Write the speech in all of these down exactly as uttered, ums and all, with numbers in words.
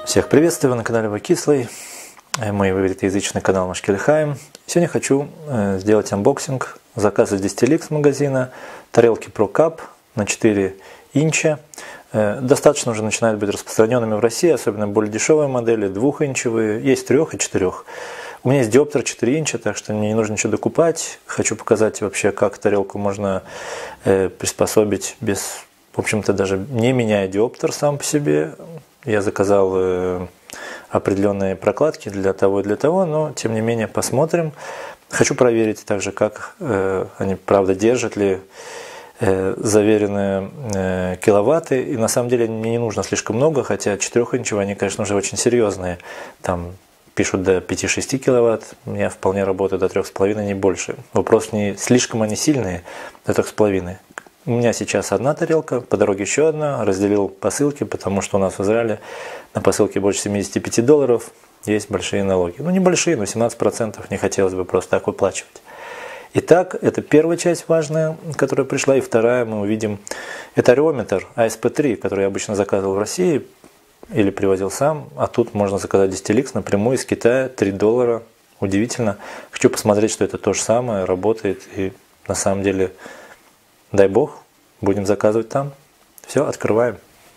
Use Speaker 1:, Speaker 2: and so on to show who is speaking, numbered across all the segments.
Speaker 1: Всех приветствую, вы на канале Вакислый, мой ивритоязычный канал Машкель Хаим. Сегодня хочу сделать анбоксинг заказа с десять икс магазина тарелки ProCup на четыре инча. Достаточно уже начинают быть распространенными в России, особенно более дешевые модели, двухинчевые, есть трех и четырех. У меня есть диоптер четыре инча, так что мне не нужно ничего докупать. Хочу показать вообще, как тарелку можно приспособить без, в общем-то, даже не меняя диоптер сам по себе. Я заказал э, определенные прокладки для того и для того, но тем не менее посмотрим. Хочу проверить также, как э, они правда держат ли э, заверенные э, киловатты. И на самом деле мне не нужно слишком много, хотя четырехинчевые они, конечно, уже очень серьезные. Там пишут до пяти-шести киловатт, у меня вполне работает до трёх с половиной, не больше. Вопрос не слишком они сильные, до трёх с половиной. У меня сейчас одна тарелка, по дороге еще одна, разделил посылки, потому что у нас в Израиле на посылке больше семидесяти пяти долларов, есть большие налоги. Ну, небольшие, но семнадцать процентов не хотелось бы просто так выплачивать. Итак, это первая часть важная, которая пришла, и вторая мы увидим. Это ареометр а эс пи три, который я обычно заказывал в России или привозил сам, а тут можно заказать десять икс напрямую из Китая, три доллара, удивительно. Хочу посмотреть, что это то же самое, работает, и на самом деле... Дай бог, будем заказывать там. Все, открываем.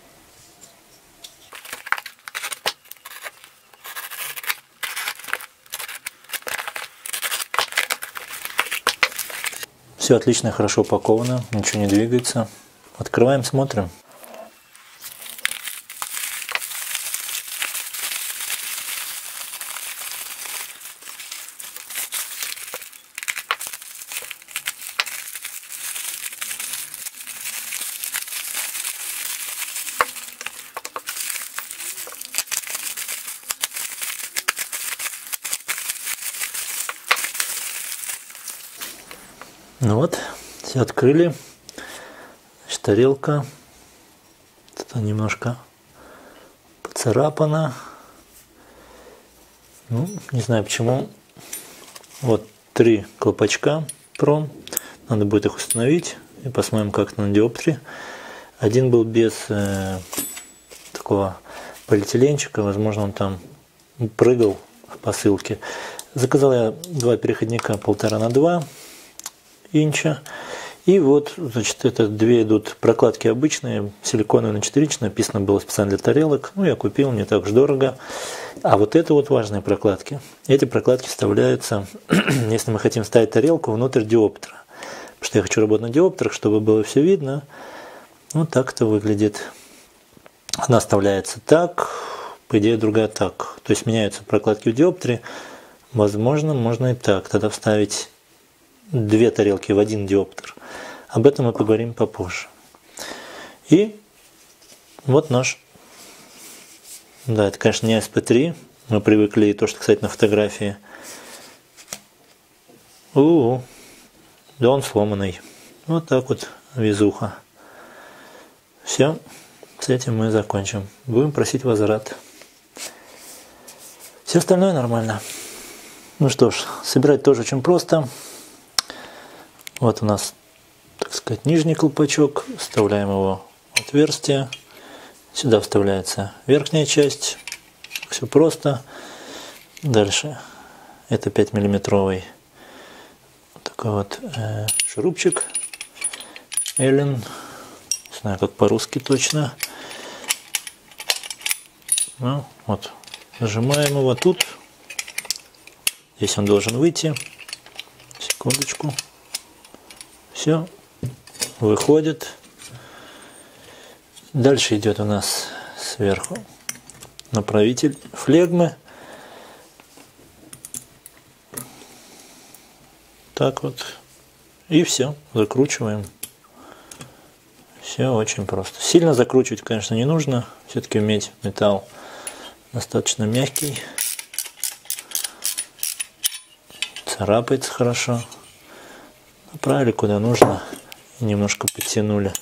Speaker 1: Все отлично, хорошо упаковано, ничего не двигается. Открываем, смотрим. Ну вот, все открыли. Значит, тарелка. Это немножко поцарапана. Ну, не знаю почему. Вот три колпачка Pro. Надо будет их установить. И посмотрим, как на диоптере. Один был без э, такого полиэтиленчика. Возможно, он там прыгал в посылке. Заказал я два переходника полтора на два. Инча. И вот, значит, это две идут прокладки обычные, силиконовые на четыре инча, написано было специально для тарелок. Ну, я купил, не так уж дорого. А вот это вот важные прокладки. Эти прокладки вставляются, если мы хотим ставить тарелку внутрь диоптера. Потому что я хочу работать на диоптерах, чтобы было все видно. Вот так это выглядит. Одна вставляется так, по идее другая так. То есть меняются прокладки в диоптере. Возможно, можно и так. Тогда вставить две тарелки в один диоптер. Об этом мы поговорим попозже. И вот наш, да, это, конечно, не а эс пи три. Мы привыкли то, что, кстати, на фотографии. У-у-у. Да он сломанный. Вот так вот везуха. Все. С этим мы закончим. Будем просить возврат. Все остальное нормально. Ну что ж, собирать тоже очень просто. Вот у нас, так сказать, нижний колпачок. Вставляем его в отверстие. Сюда вставляется верхняя часть. Все просто. Дальше это пятимиллиметровый такой вот э, шурупчик. Эллен. Не знаю, как по-русски точно. Ну, вот. Нажимаем его тут. Здесь он должен выйти. Секундочку. Все, выходит. Дальше идет у нас сверху направитель флегмы. Так вот. И все, закручиваем. Все очень просто. Сильно закручивать, конечно, не нужно. Все-таки медь, металл достаточно мягкий. Царапается хорошо. Направили куда нужно и немножко подтянули.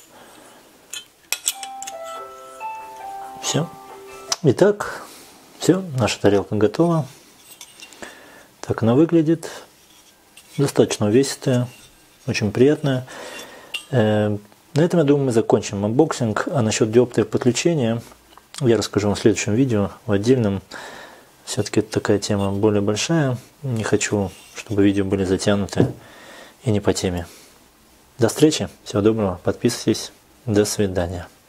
Speaker 1: Все. Итак, все, наша тарелка готова. Так она выглядит. Достаточно увесистая, очень приятная. На этом, я думаю, мы закончим анбоксинг. А насчет диоптера подключения, я расскажу вам в следующем видео, в отдельном. Все-таки это такая тема более большая. Не хочу, чтобы видео были затянуты и не по теме. До встречи, всего доброго, подписывайтесь, до свидания.